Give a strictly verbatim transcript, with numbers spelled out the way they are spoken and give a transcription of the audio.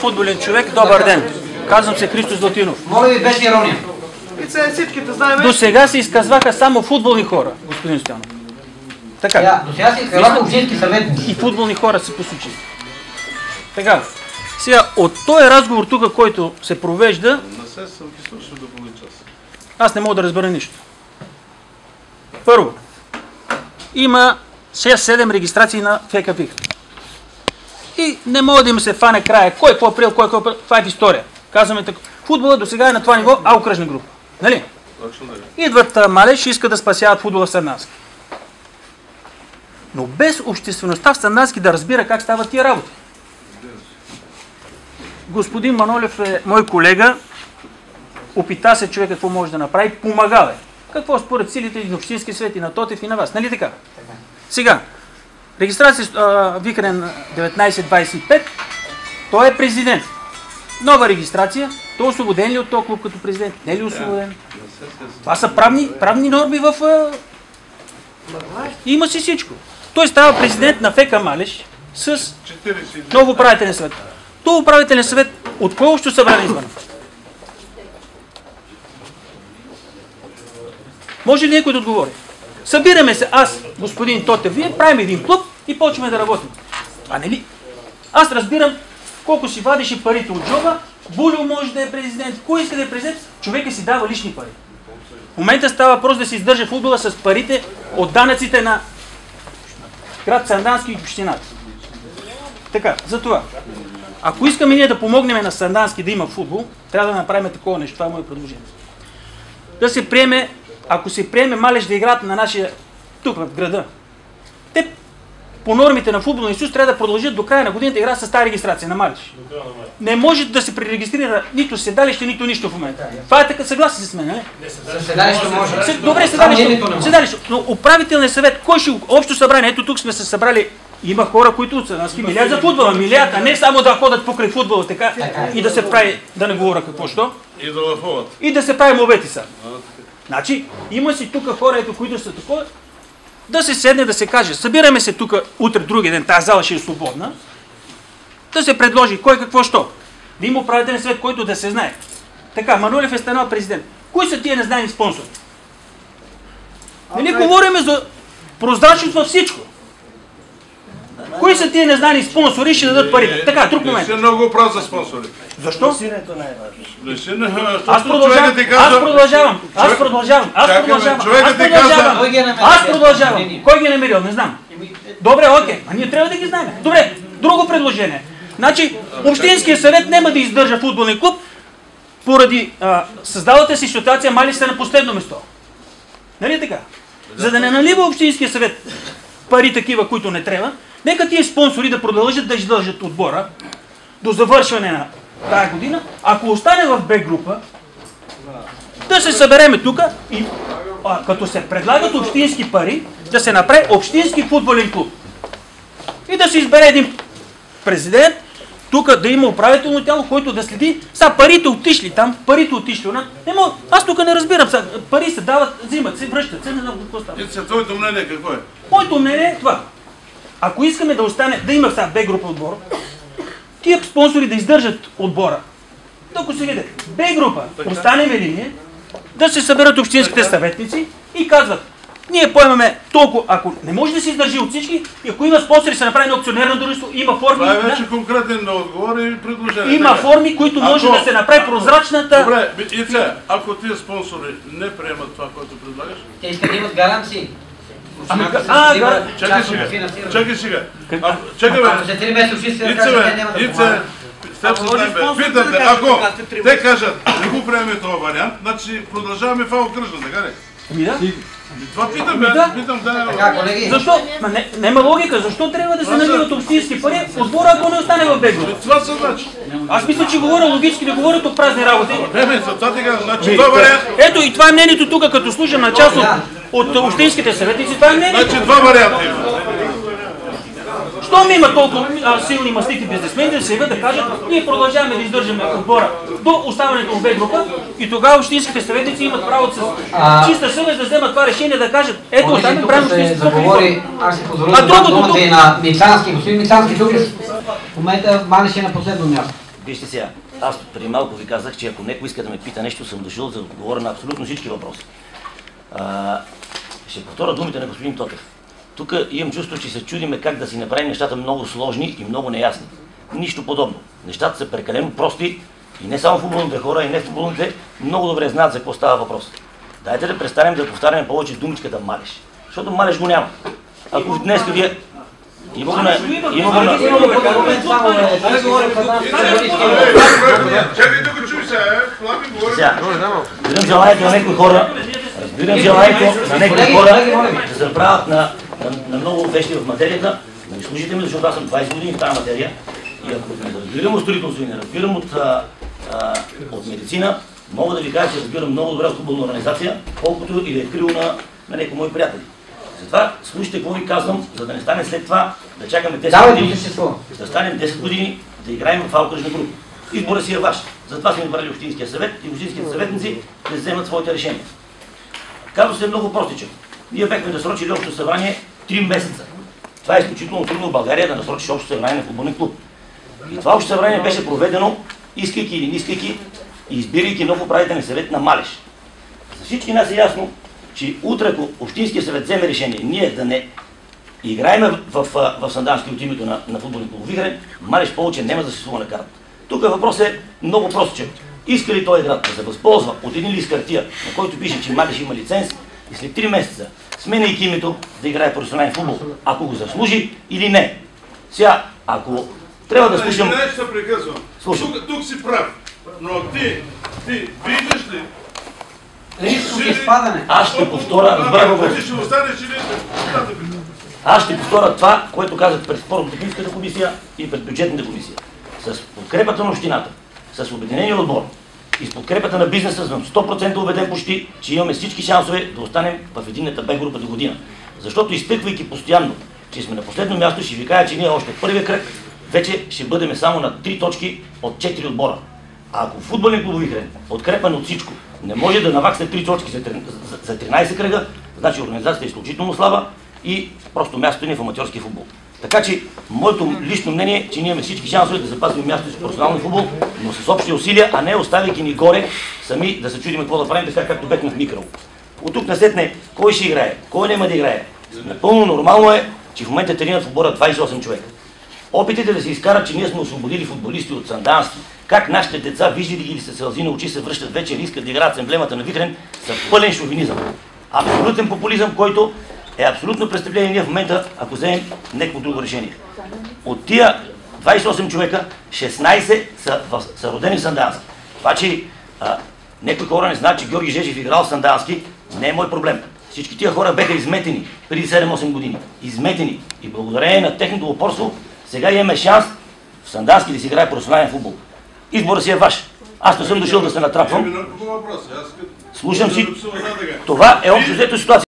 Футболен човек, добър ден. Казвам се Христо Златинов. Моля ви, без ирония. До сега се изказваха само футболни хора, господин Стоянов. Така. Да, до сега се изказваха общински съветници. И футболни хора се посочи. Така. Сега, от този разговор тук, който се провежда, аз не мога да разбера нищо. Първо, има шест-седем регистрации на ФКП. И не мога да им се фане края. Кой какво приел, кой какво приел. Това е в история. Казваме така. Футбола до сега е на това ниво, а окръжна група. Нали? Идват Малеш и искат да спасяват футбола в Сандански. Но без обществеността в Сандански да разбира как стават тия работи. Господин Манолев е мой колега. Опита се човек какво може да направи. Помагал е. Какво според силите и на Общински съвет и на Тотев и на вас. Нали така? Сега. Регистрация Вихрен деветнайсет двайсет и пет. Той е президент. Нова регистрация. Той е освободен ли от този клуб като президент? Не е ли освободен? Това са правни, правни норми в... Има си всичко. Той става президент на ФК Малеш с нов управителен съвет. Този управителен съвет от кое общо събрание избрано? Може ли някой да отговори? Събираме се, аз, господин Тотев, вие правим един клуб и почваме да работим. А не ли? Аз разбирам колко си вадиш и парите от джоба, Булю може да е президент, кой иска да е президент, човека си дава лични пари. В момента става въпрос да се издържа футбола с парите от данъците на град Сандански и общината. Така, за това. Ако искаме ние да помогнем на Сандански да има футбол, трябва да направим такова нещо. Това е мое предложение. Да се приеме, ако се приеме Малеш да играят на нашия тук в града, те по нормите на футболния съюз трябва да продължат до края на годината да играят с тази регистрация на Малеш. Не може да се пререгистрира нито седалище, нито нищо в момента. Това е така, съгласен с мен, нали? Седалище може. Добре, седалище. Седалище. Но управителният съвет, кой ще общо събрание? Ето тук сме се събрали. Има хора, които от Сандански милият за футбола, милият, а не само да ходят покрай футбола така и да се прави, да не говоря какво що. И да лъфуват. И да се прави мовети са. Значи, има си тук хора, ето, които са такова, да се седне, да се каже, събираме се тук утре, други ден, тази зала ще е свободна, да се предложи кой какво що. Да има управителен съвет, който да се знае. Така, Манолев е станал президент. Кои са тия незнайни спонсори? Нали говорим за прозрачност във всичко. Кои са тия незнайни спонсори и ще дадат парите? Така, друг момент. Не си много прав за спонсори. Защо? Аз Аз продължавам. Аз продължавам. Аз продължавам. Аз продължавам. Човекът ти каза. Аз продължавам. Кой ги е намерил? Не знам. Добре, окей. А ние трябва да ги знаем. Добре, друго предложение. Значи, Общинския съвет няма да издържа футболен клуб поради създалата си ситуация, Мали са на последно место. Нали така? За да не налива Общинския съвет пари такива, които не трябва, нека тия спонсори да продължат да издържат отбора до завършване на тази година. Ако остане в Б група, да се събереме тук и а, като се предлагат общински пари, да се направи общински футболен клуб. И да се избере един президент, тук да има управително тяло, който да следи. Са парите отишли там, парите отишли. Не мога, аз тук не разбирам. Са, пари се дават, взимат се, връщат се, не знам какво става. Ице, твоето мнение какво е? Моето мнение е това. Ако искаме да остане, да има сега Б група отбор, тия спонсори да издържат отбора. Ако се видят, Б група, останем ли ние, да се съберат общинските съветници и казват, ние поемаме толкова, ако не може да се издържи от всички, и ако има спонсори, се направи на акционерно дружество, има форми... Това е вече конкретен отговор и предложение. Има форми, които може да се направи прозрачната... Добре, Ице, ако тия спонсори не приемат това, което предлагаш... Те искат да имат гаранции. Ами, а, да. Чакай сега, чакай сега. Чакай бе. Ако за три месеца ще се Ице, бе, Ице, степ се дай бе. Питате, ако те кажат, не го приеме това вариант, значи продължаваме в окръжна, така ли? Ами да. Това питам бе, питам да... Така, колеги. Защо? Няма логика, защо трябва да се наливат общински пари отбора, ако не остане в Б група? Това са значи. Аз мисля, че говоря логически, да говорят от празни работи. Не, бе, за това тега, значи два варианта. Ето и това е мнението тук, като слушам на част от, от общинските съветници, това е мнението. Значи два варианта има. Щом има толкова а, силни мастити бизнесмени да се явят да кажат, ние продължаваме да издържаме отбора до оставането в Б група и тогава общинските съветници имат право с а, чиста съвест да вземат това решение да кажат, ето оставаме правим общински заговори, аз си позволя да дам думата и на Мицански. Господин Мицански, тук в момента Малеш е на последно място. Вижте сега, аз преди малко ви казах, че ако някой иска да ме пита нещо, съм дошъл за да отговоря на абсолютно всички въпроси. А, ще повторя думите на господин Тотев. Тук имам чувство, че се чудиме как да си направим нещата много сложни и много неясни. Нищо подобно. Нещата са прекалено прости и не само футболните хора, и не футболните много добре знаят за какво става въпрос. Дайте да престанем да повтаряме повече думичката малеж. Защото малеж го няма. Ако днес вие... Има го на... Има го на... Чакай да го чуй сега, Пламен говори. Разбирам желанието на някои хора, разбирам желанието на някои хора да се направят на, на, на много вещи в материята, да ми служите ми, защото аз съм двайсет години в тази материя и ако не разбирам от строителство и не разбирам от, а, а, от медицина, мога да ви кажа, че разбирам много добре от футболна организация, колкото и да е крил на, на някои мои приятели. Затова слушайте какво ви казвам, за да не стане след това да чакаме десет години, да станем десет години да играем в алкъжна група. Избора си е ваш. Затова сме избрали Общинския съвет и общинските съветници да вземат своите решения. Казва се много простичък. Ние бехме насрочили общо събрание три месеца. Това е изключително трудно в България да насрочиш общо събрание на футболен клуб. И това общо събрание беше проведено, искайки или не искайки, и избирайки нов управителен съвет на Малеж. За всички нас е ясно, че утре, ако Общинския съвет вземе решение ние да не играем в, в, в, в Сандански от името на, на футболен клуб Вихрен, Малеж повече няма да се съществува на карта. Тук въпросът е много простичък. Иска ли този град да се възползва от един лист хартия, на който пише, че Малеж има лиценз и след три месеца, сменяйки името, да играе професионален футбол, ако го заслужи или не. Сега, ако трябва да слушам... Не, ще се прекъсвам. Тук, тук си прав, но ти, ти виждаш ли? Риск от изпадане. Аз ще повторя, разбрах въпрос. Ти ще останеш или не? Аз ще повторя това, което казах пред спортно-техническата комисия и пред бюджетната комисия. С подкрепата на общината, с обединения отбор и с подкрепата на бизнеса съм сто процента убеден почти, че имаме всички шансове да останем в единната Б група до година. Защото изтъквайки постоянно, че сме на последно място, ще ви кажа, че ние още в първия кръг вече ще бъдем само на три точки от четири отбора. А ако футболен клуб Вихрен, подкрепен от всичко, не може да наваксне три точки за тринайсет кръга, значи организацията е изключително слаба и просто мястото ни е в аматьорския футбол. Така че, моето лично мнение е, че ние имаме всички шансове да запазим мястото си в професионалния футбол, но с общи усилия, а не оставяйки ни горе сами да се чудим какво да правим, така както бехме в Микрово. От тук насетне, кой ще играе, кой няма да играе. Напълно нормално е, че в момента тренират в отбора двайсет и осем човека. Опитите да се изкарат, че ние сме освободили футболисти от Сандански, как нашите деца, виждали ги ли се сълзи на очи, се връщат вече и искат да играят с емблемата на Вихрен, са пълен шовинизъм. Абсолютен популизъм, който е абсолютно престъпление ние в момента, ако вземем някакво друго решение. От тия двайсет и осем човека, шестнайсет са, в, са родени в Сандански. Това, че а, някои хора не знаят, че Георги Жежев играл в Сандански, не е мой проблем. Всички тия хора беха изметени преди седем-осем години. Изметени. И благодарение на техното упорство, сега имаме шанс в Сандански да си играе професионален футбол. Изборът си е ваш. Аз не съм дошъл да се натрапвам. Слушам си. Това е общо взето ситуация.